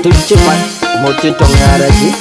cuman một trên trong nhà ra chứ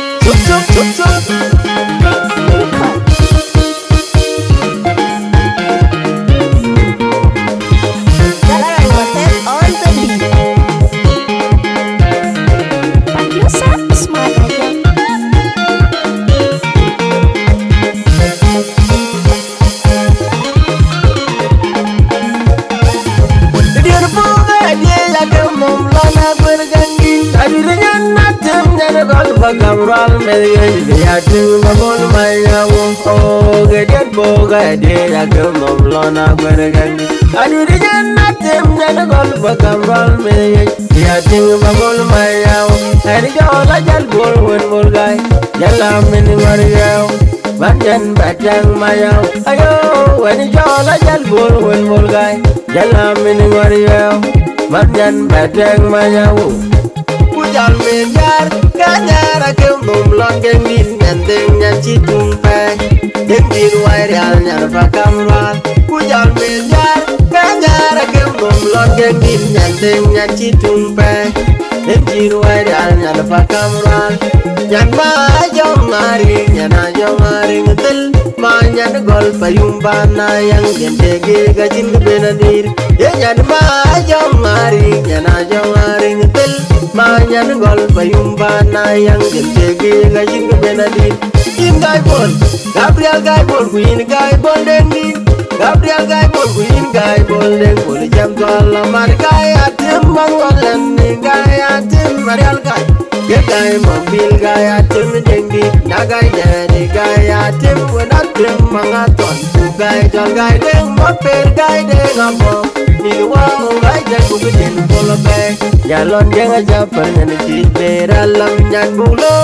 Kamral melgen ya tu mabon maya wo ge det bo ge de ya kumom lona bergen adu de jannat na gol ba kamral melgen ya tu mabon maya wo ari jola jal bol won bol gai jala min mariya badan badang maya ayo ari jola jal bol won bol gai jala min mariya badan badang maya wo Ujal menjar kanyara kembum lon gengin nyandeng nyanci tumpai gengin wairial nyarfa kamral Ujal menjar kanyara kembum lon gengin nyandeng nyanci tumpai gengin wairial nyarfa kamral nyan ma jong mari nyana jong mari ngetel ma nyan gol payung bana yang gentege gajin kebenadir ya nyan ma jong mari nyana jong mari ngetel manyan gol payung bana yang gentege gajin kebenadir in gai bol Gabriel gai bol queen gai bol dengin Gabriel gai bol queen gai bol deng bol jam tol mar gai atim mangolan gai atim marial gai ye gai mobil gai atim dengi nagai jadi gai atim wenatim mangaton gai jol gai deng moper gai deng amo ni wang gai jago geden bolo gai Jalon jangan japar nyan cipir alam nyan bulo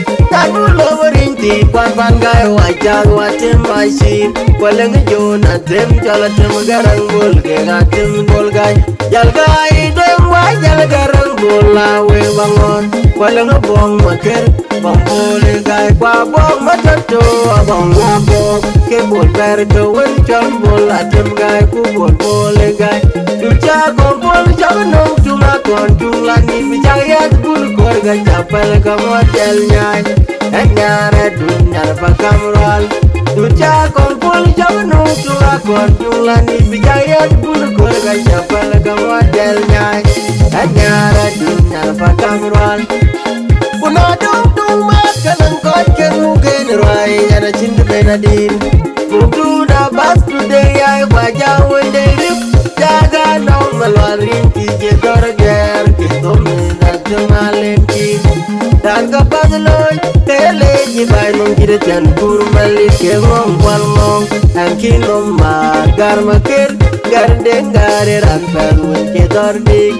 berinti pan gai wajang wacem masin Walang jon atem jalatem garang bol atem bol gai Jal gai dem wajal garang bol lawe bangon Walang bong maker bong bol gai kwa bong matoto bong ngabok ke bol ber dowen jol bol atem gai ku bol gai Duca kompol jangan cuma konjulan ni bijayat bul korga capel ke modelnya nyare dunia pakamral Duca kompol jangan cuma konjulan ni bijayat bul korga capel ke modelnya nyare dunia pakamral Puna dung makanan kochen mungkin rai yana cinta benadir Mudu da bas today ay wajah wende rip Jaga nong malwarin kije dorger Kito mena jemalen ki Dan kapadloy tele jibay nong kira jan kurmali ke ngong wal ngong Angki nom magar makir Gardeng gareran perwen ke dordik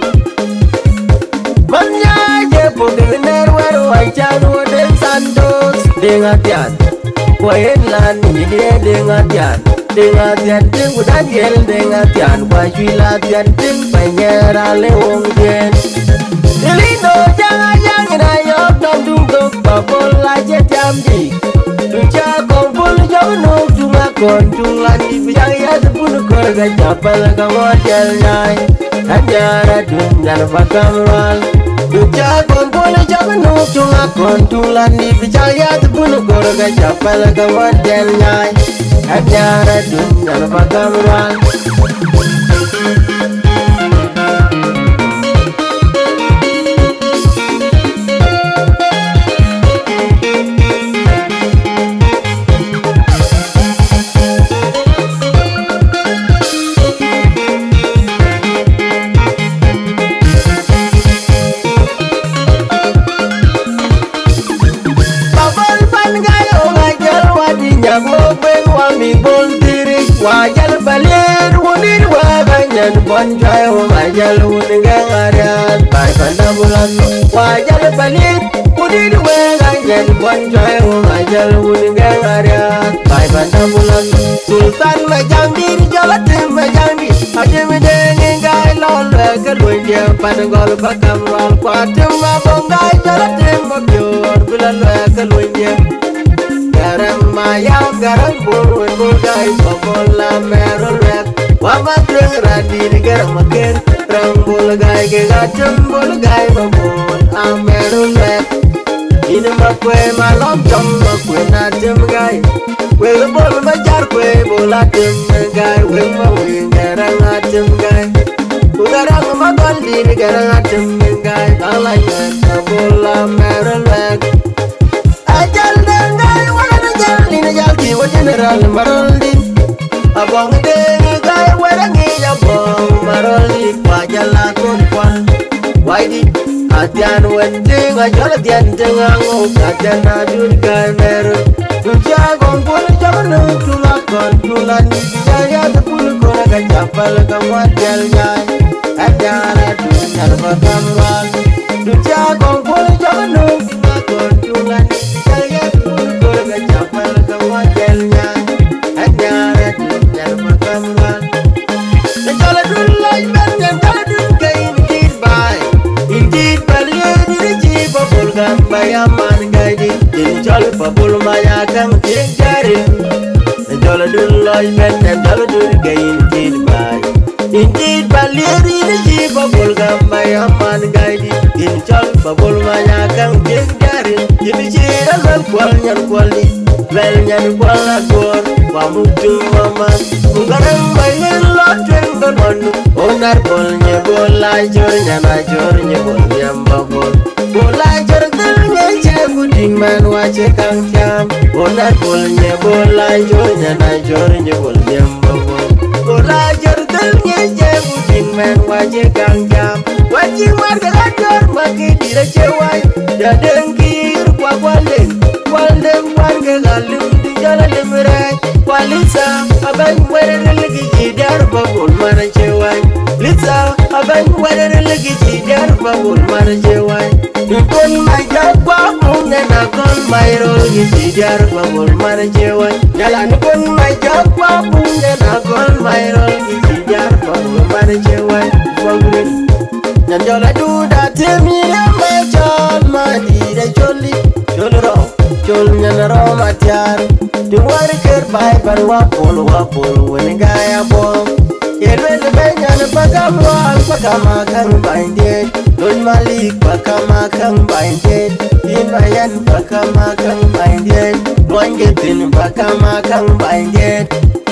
Manya je pudiner wero wajan waden sandos Dengatian Wain lan ini dengatian Dengatian ting udah gel dengatian Wajwi latihan ting penyera lewong gen Dilino jangan ayok dong dungduk Babol aja jamdi Duca kompul jauh nuk cuma konjulan Dibijaya sepuluh korga capel ke modelnya Anjara dunia pakamral Duca kompul jauh nuk cuma konjulan Dibijaya sepuluh korga capel ke modelnya Anjara dunia pakamral Wajal balir wunir waganyan bonjay wajal wunigang ariat Pai panda bulan wajal balir wunir waganyan bonjay wajal wunigang ariat Pai panda bulan Sultan majangdir jalatim majangdir Haji medengin gai lol keluin dia pada gol pakamral Kuatim mabong gai jalatim bagyur Bilan keluin dia Garang mayam garang burun bugai Bobola merol wek Wama dreng radi di garang makin Rambul gai ke gacem bul gai babul Amerun lek Ini makwe malom jom makwe najem gai Wega bol majar kwe bola tem gai Wega wing garang atem gai Ugarang magal di garang atem gai Kalai ngan bola merun lek Ajal dengai wala najal Lina jal kiwa general marul din Abang dengai gai werangi abang marul di pajala kun kwan Waidi Atian wending ajal atian tengangu Atian adun gai meru Tuja gongpul jamanu tulakon Tulan jaya tepul kona kacapal kamuat jai Atian adun nyarba kamran Tuja gongpul jamanu tulakon Tulan jaya tepul kona kacapal kamuat jai Atian adun nyarba kamran Najal adun laj ben Najal adun kain indeed by Indeed baliye diri babul gambay aman gaidi Dini jol babul maya kang tiek jarin Najal adun laj ben Najal adun kain indeed by Indeed baliye diri babul gambay aman gaidi Dini jol babul maya kang tiek jarin Dini jira lal kwal nyan kwali Lel nyan kwal agor Wamutu maman Ungarang bayin loteng manu Onar bol nye bola jor nyana jor nye bol nyamba bol Bola jor tel nye cegu ding man wache kang jam Onar bol nye bola jor nyana jor nye bol nyamba bol Bola jor tel nye cegu ding man wache kang jam Wachi warga jor maki dira cewai Dadeng kir kwa kwaleng Kwaleng warga galim di jala lemrai Walisa abang wera lagi jidar babul mana cewai Lisa abang wera lagi jidar babul mana cewai Dukun majak babul nena kon mairol jidar babul mana cewai Jalan dukun majak babul nena kon mairol jidar babul mana cewai Babulin Nyanjola duda temi mejol madi da joli Jolro Jol nyanaro matiar Duwar ker bai bar wapol wene gaya bom Yelwele benyan pakamwal pakama kang baindet Don malik pakama kang baindet Imayan pakama kang baindet Nuangetin pakama kang baindet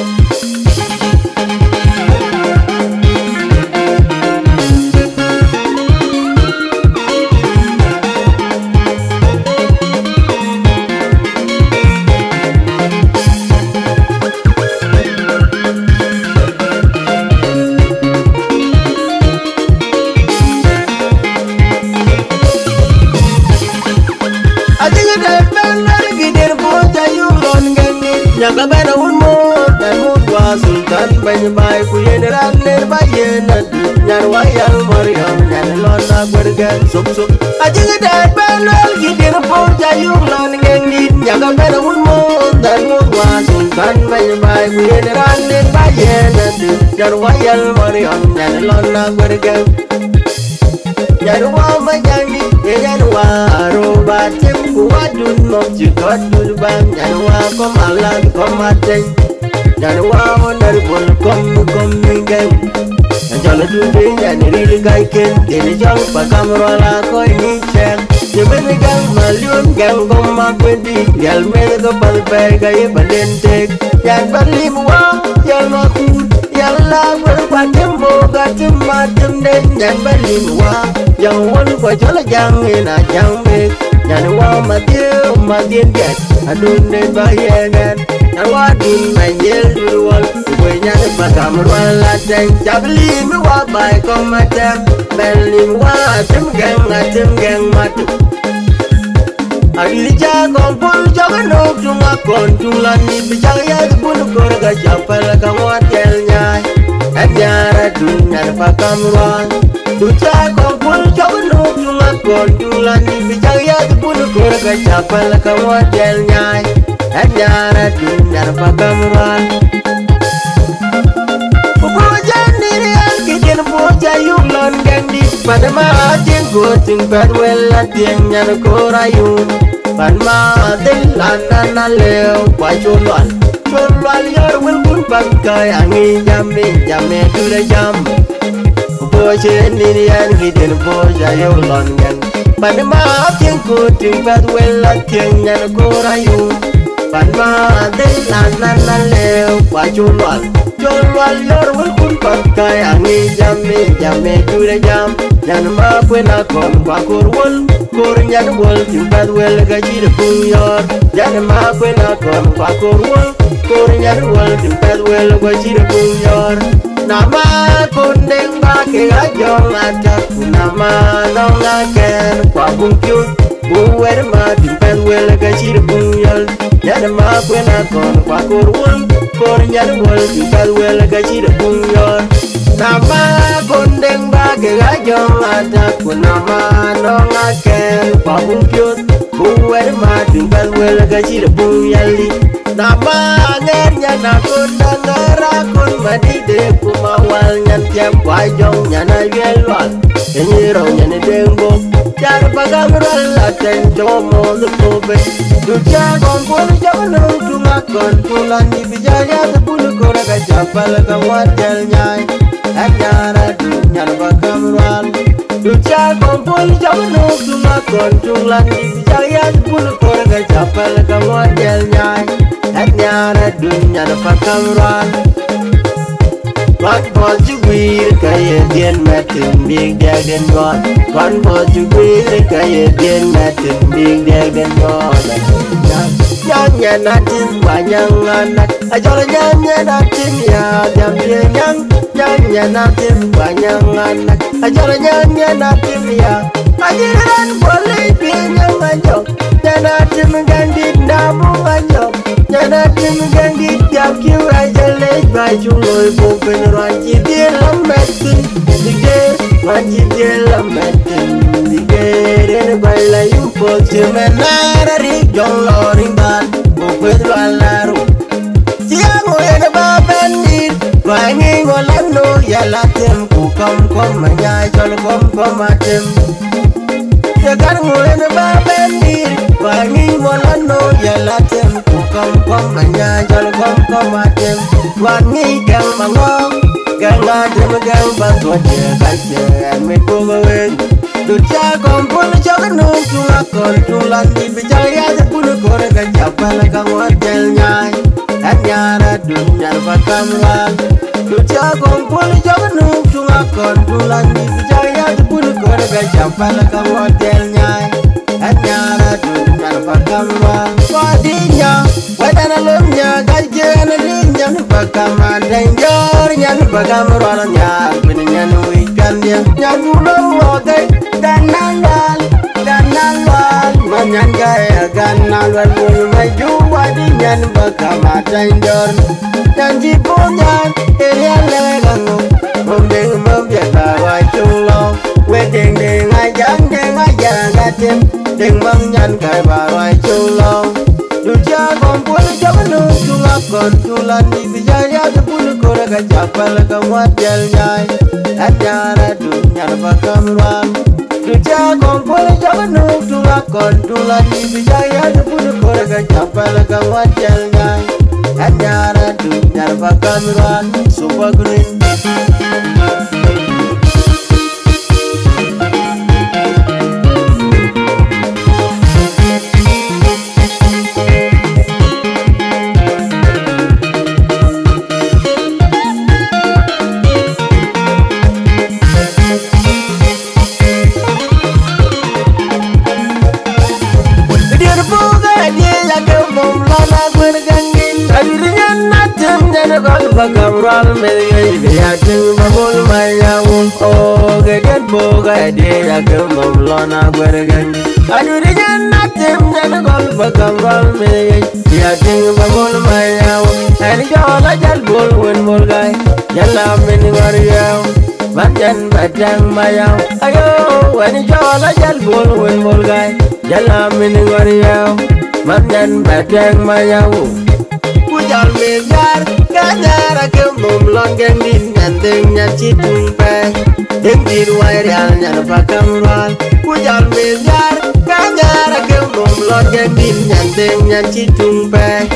Nyaka bena unmo dan mutwa sultan banyak baik ku yeneran ner bayenan nyan wayal mariam nyan lona bergan sup aja ngedan benal gidir po jayung lon ngengit nyaka bena unmo dan mutwa sultan banyak baik ku yeneran ner bayenan nyan wayal mariam nyan lona bergan nyan wa majangi nyan wa robatim kuadun mok jikot dulbang nyan wa komalan komateng nyan wa onar bol kom mingeng Najal adun nyan ril gaiken Dini jang pakamrola koi ni cheng Jeben gang malyun gang goma kwendi Yal mega balbay gaya balentek Yan balim wa yal makut Yal lawer patim boga timatim den Yan balim wa yang won kwa jala jang ina jang bek Yan wa matien get adun den bayengan Yan wa dun manjel durwal Kwe nyan pakamrola lateng Jabli mi wa bay komatem Belim wa atim gang matu Adilija kompul jaga nok tunga kontulan ni bijang ya bunu korga japal kamwa telnya Adjara dunya pakamruan Tuja kompul jaga nok tunga kontulan ni bijang ya bunu korga japal kamwa telnya Adjara dunya pakamruan Pupujan diri alkitin puja yulon gandhi pada matin kuting badwela tiang nyan korayun Pan ma del lana na leo kwa chulwan chol wal yor wil kun pakai angi jame jame tu le jam bo chen ni yan hidden bo ja yo lon yan pan ma tieng ku ting pat wel la tieng nyan ko rayu pan ma de lan le kwa chol wal yor wil kun pakai angi jame tu le jam yan ma kwena kon kwa korwol kor nyan wol ting pat wel ga chi de pung yor yan ma kwena kon kwa korwol kor nyan wol ting pat wel ga chi de pung yor nama kundeng ba ke ajong atak nama nong aken kwa bung kyut buwer ma ting pat wel ga chi de pung yor yan ma kwena kon kwa korwol kor nyan wol ting pat wel ga chi de pung yor nama kundeng ba ke ajong atak nama nong aken kwa bung kyut buwer ma ting pat wel ga chi de pung yali nama nger nyana kundang rakun madide kumawal nyan tiap wajong nyana yelwal enyiro nyane dengbo jar bagam rala ten jomo lukobe duja kompul jamanung tumakon tulan di bijaya tepul kora kajapal kawadel nyai anyara dunya bagam ral duja kompul jamanung tumakon tulan di bijaya tepul kora kajapal kawadel nyai anyara dunya bagam ral Con bò chú quy cái điên mẹ tình biếng đeo đến ngon con bò chú quy cái điên mẹ tình biếng đeo đến ngon nhang nhà na tin và nhang ngon cho là nhang nhà na tin ya đam bia nhang nhà na tin và nhang ngon cho là nhang nhà na tin ya anh đang bỏ lấy bia nhang anh chồng nhà na tin gan đi nam anh chồng nhà na tin gan đi chào kêu ai chơi lấy bài chung lối bộ bên Ran chi dia lametin dige ran chi dia lametin dige den bay la yumpo chimenara ri jong loring ban bo pedro alaru tiango ene ba bendir wangi ngolano yala tem ku kom manya jol kom atem jagar ngolene ba bendir wangi ngolano yala tem ku kom manya jol kom atem wangi kang mangong gang adem gang bantu kaje me powen ducha kompul jaganung tulakon tulan di bijaya de pulu kore ka japal ka wadel nyai anyara dunya bakamran ducha kompul jaganung tulakon tulan di bijaya de pulu kore ka japal ka wadel nyai anyara dunya bakamran wadinya wadana lumnya kaje na dinya bakaman danger nyan bakamran nya binyan wikan dia nyagulo ogai danangal manyan gaya ganal wal maju wadi nyan bakaman danger janji punyan area legango mombeng mombeta wai chulo wedding ding ajang gatim ding bang nyan kai ba wai chulo duja kompul jamanung tulakon tulan di bijaya tepul kore ka japal ka wadel nyai anyara dunya bakamran duja kompul jamanung tulakon tulan di bijaya tepul kore ka japal ka wadel nyai anyara dunya bakamran super green bakamral melgay yatin babul mayawu o geget boga de yakum lona gwergan adu de jannatim nan gol bakamral melgay yatin babul mayawu en jola jalbul wen molgay yalla min wariyaw badang mayaw ayo en jola jalbul wen molgay yalla min wariyaw badang mayaw pujal mejar kanyara ke mum longen din nandeng nyan citung pe deng di ruai real nyan bakamral pujal mejar kanyara ke mum longen din nandeng nyan citung pe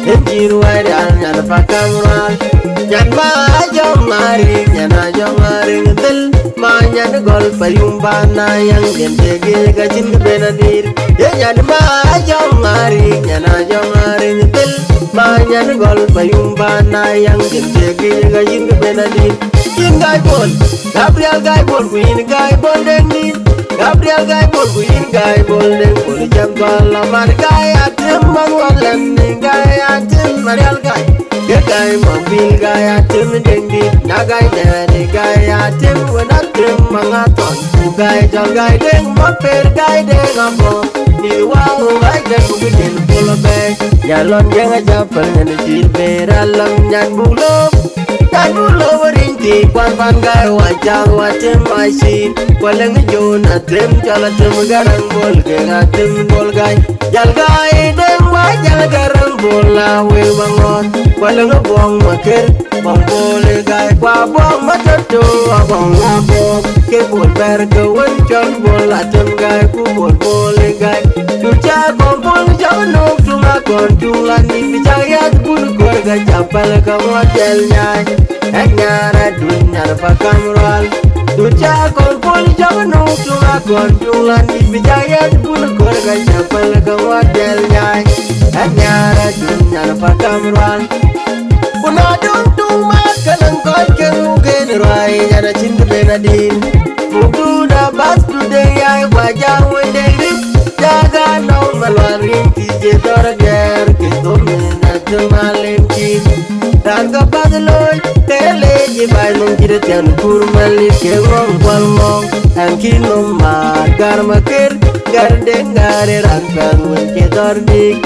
Enjir wadal nyan pakamral nyan ma jomari nyana jomari ngel ma nyan gol payumba na yang gentege gajin benadir ye nyan ma jomari nyana jomari ngel ma nyan gol payumba na yang gentege gajin benadir ingai bol Gabriel gai bol kuin gai bol dengin Gabriel gai bol kuin gai bol deng bol jam bala mar gai atem manwalan gai atem marial gai ye gai mobil gai atem dengdi na gai deni gai atem wanatem mangaton gai jol gai deng maper gai deng amo ni wangu gai deng bugin bolo be nyalon yang ajapal ngene jilberalam nyan bulom Kanulo warinti kwan pan gai wajang watem maisin Walang yun atem jalatem garang bol Geng atem bol gai Jal gai deng wajal garang bol Lawe bangot Walang buang makir Bang bol gai Kwa buang matoto Abang abok Ke bol bergawan Jal bol atem gai Ku bol bol gai Tuja kompol jawanok Tunga kontulan Ni bijayat bulu korga Japal kamotel nyai Nyara dunyar pakamral Tuja kompol jawanok Tunga kontulan Ni bijayat bulu korga Japal kamotel nyai Nyara dunyar pakamral Puna dung tung makalang konceng Ugen rai Jana cinta benadin Mudu da bas tudeng Yai wajah wendeng rip Jaga nau malwarin Tije torger Kitomina tumalin kin Dan kapadloy Tele jibai nung jiretian Kurmali ke ngong kwal mong Angkin nomar Gar makir Gar dengare Rangkang Wenke tordik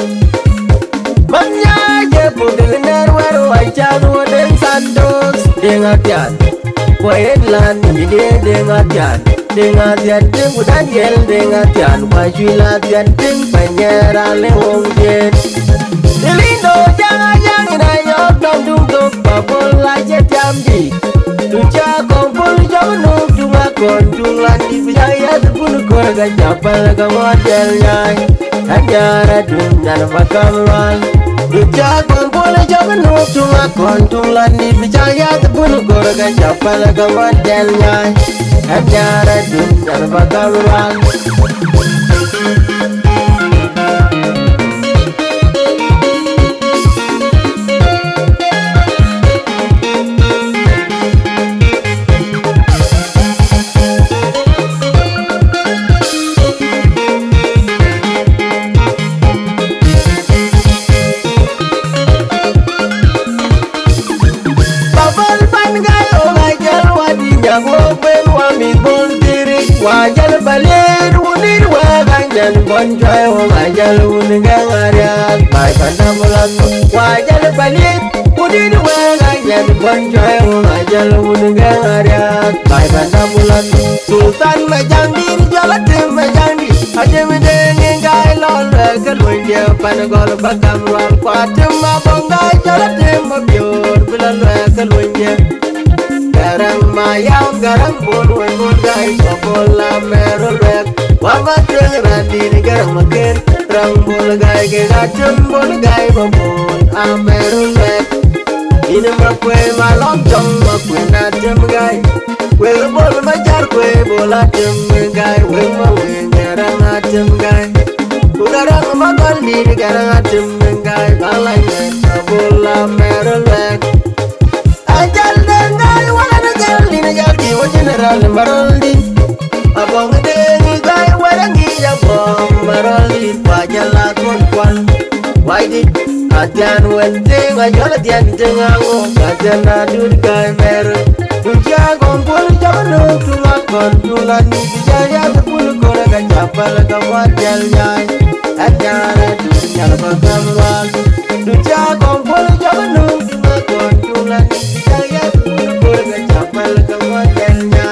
Manya jepu dengar Waru aican Wadeng sandos Dengatian Waedlan Jide dengatian Dengatian Deng udanyel Dengatian Wajulatian Deng Penyerale wong jen Dilindo jangan inayok Dong dungtuk Babol aja jamdi Tuja kompol jamanuk Dunga konjulan Di bijaya terbunuh Korga japal ke modelnya Hanyara dunyar pakamral Tuja kompol jamanuk Dunga konjulan Di bijaya terbunuh Korga japal ke modelnya Hanyara dunyar pakamral Wajal balir unir waganjan bonjoy wajal unigang ariat mai pandamulan wajal balir unir waganjan bonjoy wajal unigang ariat mai pandamulan sultan majangdir jalatim majangdir aje medeng gai lol kelunje panagol pakamwal kwatem abongai jalatim mabiur bilan kelunje Garang mayam garang bol wen gai bola merol wek wama teran di garang makin rang bol gai ke gacem bol gai bol amerol wek ini makwe malom jong makwe na tem gai we bol majar kwe bola tem gai we mawe garang atem gai garang magal di garang atem gai balai bola merol wek ajal dengai General Maroldi Abang dengi gai warangi abang Maroldi Wajala konkwal Waidi Atian wenteng Ajola tian tengango Kajan adur gai mer Tuja kompul jamanu Tunga kontulan Bijaya terpul kora kacapal Kawadjal nyai Ajara dunia bakamral Tuja kompul jamanu Tunga kontulan Bijaya terpul kora kacapal Kawadjal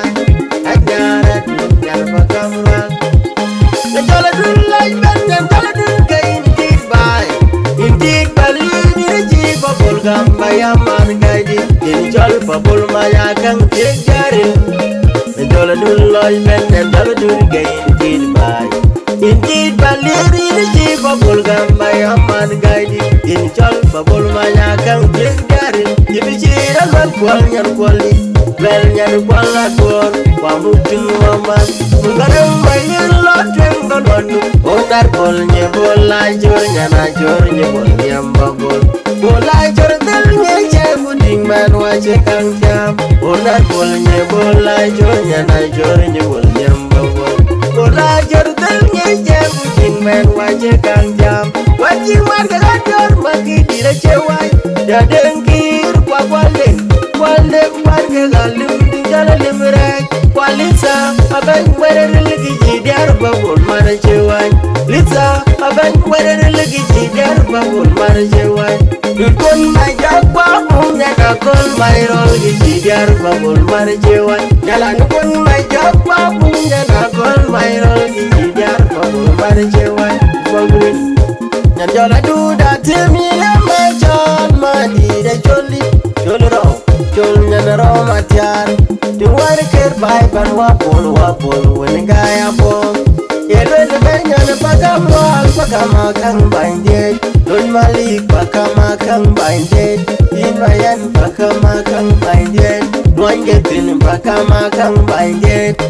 Gambayaman gaidi Injol pabul maya kang tegarin Injol dulloy men Injol dur gain tidbay Intid baliri Niji pabul gambayaman gaidi Injol babul manya kang jengari Ibichira lwal kwal nyan kwali Bel nyan kwala kwal Wamutin waman Mungarang bayin loteng dononu Otar bol nye bola jor nyana jor nye bol nyamba bol Bola jor del nye cegu ding man wache kang jam Otar bol nye bola jor nyana jor nye bol nyamba bol Bola jor del nye cegu ding man wache kang jam Wachi warga jor maki dire cewai Dadeng kir kwa kwale Kwale warga galim tinggal limrek Kwalisa abang weder lagi jidar babul mara cewai Lisa abang weder lagi jidar babul mara cewai Dukun majak babung nyaka kol mairol jidar babul mara cewai Jalan dukun majak babung nyaka kol mairol jidar babul mara cewai Babul Nyanjola duda timi ya majon madi da joli Joli ro, jol nyana ro matiar Diwari ker bai ban wapol Wani gaya bong Yelwe de benyana pakam roal pakama kang baindet Don malik pakama kang baindet Imayan pakama kang baindet Duan getin pakama kang baindet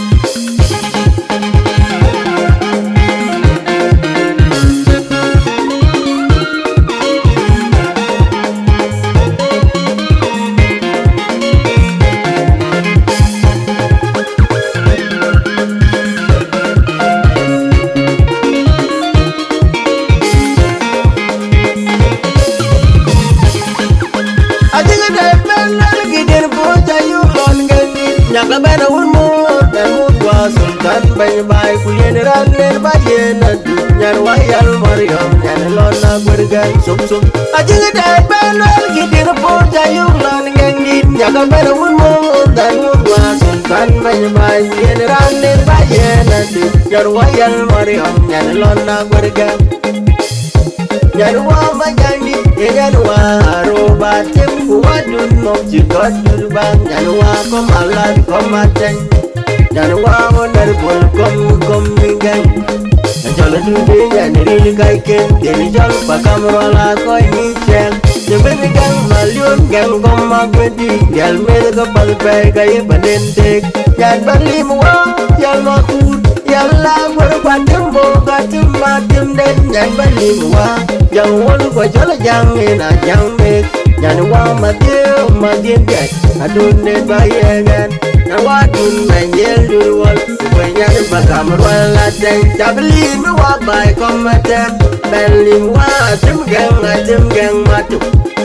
Nyaka bena ulmo dan mutwa sultan bay bay kuyen ran ler bayen adu nyar wayal mariam nyan lona gurgan sum ajinga dai bena gidir po jayung lan ngengit nyaka bena ulmo dan mutwa sultan bay bay kuyen ran ler bayen adu nyar wayal mariam nyan lona gurgan nyar wa majani nyar wa roba tem kuadun nok jigot durbang nyar wa komalat komateng nyar wa onar bol kom mingan jol dude nyar ril kaiken deni jol pakam rola koy ni chen jeben gang malyun gang gomma gwedi yal med ko pal pe kay panentek nyar balim wa yal makur yalla gor kwatim bo katim matim den nyar balim wa yang wol ko jol jang ina jang mek nyar wa madien jet adun ne bayegan nyar wa dun menjel durwol ko nyar bakam rola den jabli mi wa bay komatem belim wa tim gang matu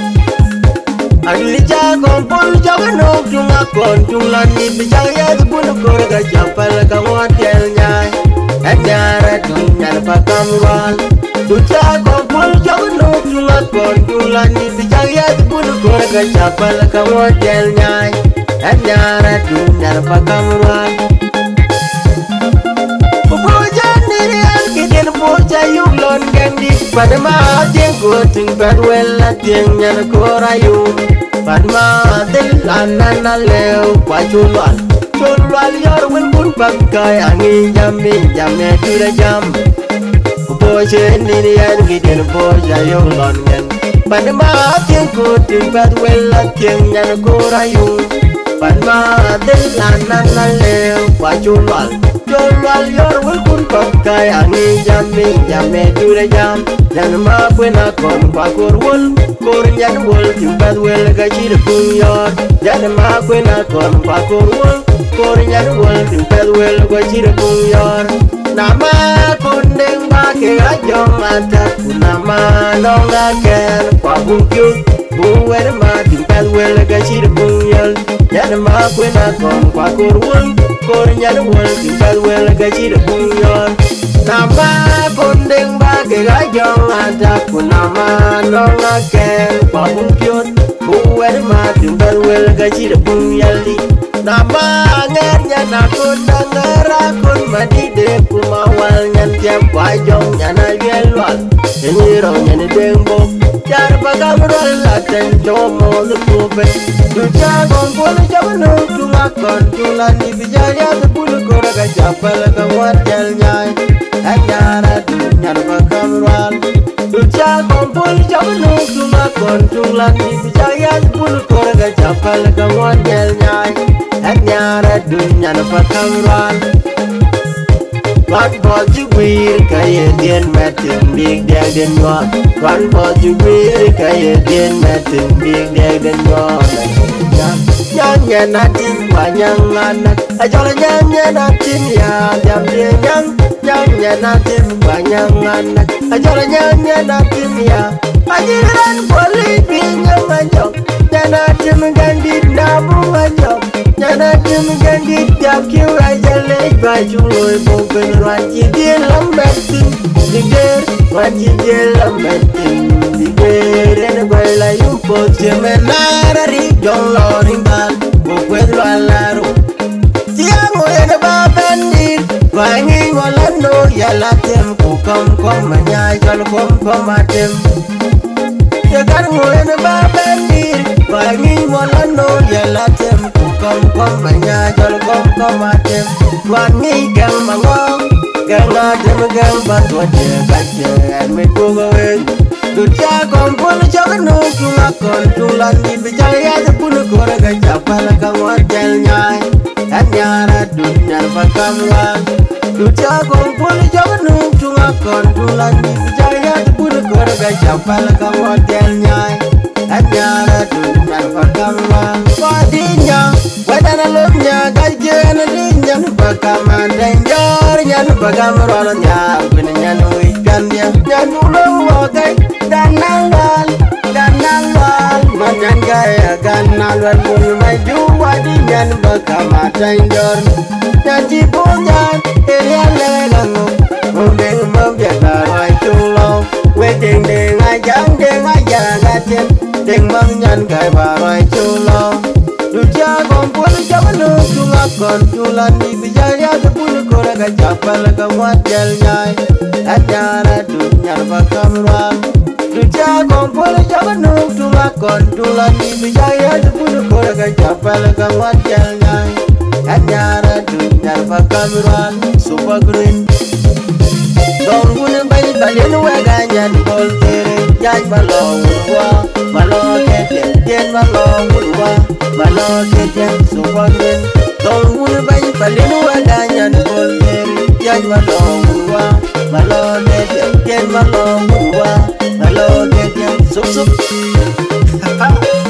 Aduli jagon pol jagon nok tunga kon tunglan ni bijang ya bun kor ga jampal ka hotel nyai anyara tunyar pakam wal tu jagon pol jagon nok tunga kon tunglan ni bijang ya bun kor ga jampal ka hotel nyai anyara tunyar pakam wal Pupujan ni al kiden puja yuglon gandi padma jenggo ting badwel ting nyar korayun Padma del anana leo kwa chulwal yor win bun pakai angin jamme tura jam Pupuja ni al kiden puja yuglon gandi padma jenggo ting badwel ting nyar korayun Padma del anana leo kwa chulwal yor win bun pakai angin jamme tura jam Yan ma buena kon kwa korwol kor nyan wol timbad wel ga chir pung yor yan ma buena kon kwa korwol kor nyan wol timbad wel ga chir pung yor nama kondeng ba ke ga jong ata nama nonga ken kwa bung kyu buwer ma timbad wel ga chir pung yor yan ma buena kon kwa korwol kor nyan wol timbad wel ga chir pung yor nama kondeng ba ke ga jong ata kunama nonga ken pabung kyot buwer ma timbal wel ga chir pung yali nama ngernya na kondangara kun madide kumawal nyan tiap kwa jong nyana yelwal nyiro nyane dengbo jar bagam rol laten jomo lukupe duja gongpol jamanu tumakon tulani bijaya sepul kora ga japal ga watel nyai Anyara dunyar bakam rwal Ducha kompul jamanu tuma kon tulan di bijaya pun korga chapal kamon jel nyai anyara dunya na pakamran One for you weird Canadian metin big dag den wa One for you weird Canadian metin big dag den wa Nyanya natin banyang anak Ajola nyanya natin ya jam dia Nyanya natin banyang anak Ajola nyanya natin ya Ajiran boleh pinjam ajok Nyana tim gandit nabung ajok Nyana tim gandit tiap kiu aja lej baju loy bukan Wanci dia lambatin Diger Wanci dia lambatin Diger Ene boy la yumpo Jemenara ri jong loring bal Bukwet lo alaru Tiango ene babandir Wangi ngolano Yala tem Kukam kom Manyay Jal kom atem Yakan ene babandir Wangi ngolano Yala tem Kukam kom Manyay Jal kom atem Wangi gang mangong Gang atem gang batu aja Baca Admit bugawen Dutia kompul Jangan nukung akon Tulan di bijaya Tepunu kore Gajapal Kamwat jel nyai Anyara dunia Pakamwan Dutia kompul Jangan nukung akon Tulan di bijaya Tepunu kore Gajapal Kamwat jel nyai Anyara dunia Pakamwan Wadinya Wadana lumnya Gajana dinya Pakaman Denjor Nyanu Pakamwan Nyabini nyanu ikan dia Nyanu wakai Ganalwal Manyan gaya ganalwal Mul maju wadinyan Pakamatan jor Nyanci punyan Iriya lelangu Umbing membiak Barai culo Weding ding ajang Ding ajang atin Ding manyan gaya Barai culo Ducia kompul Jangan nukung akon Tulan di bijaya Tepunu kore Gajapal Kamwat jel nyai Anyara dunia Pakamran Ducia kompul Jangan nukung akon Tulan di bijaya Tepunu kore Gajapal Kamwat jel nyai Anyara dunia Pakamran Super green Dong guna bayi balin Waganyan bol tere Jaj balong urwa Malo keten Jen balong urwa Malo keten Super green Dong guna bayi balin Waganyan bol tere Jaj balong urwa Malo keten Jen balong urwa Malo keten Sup sup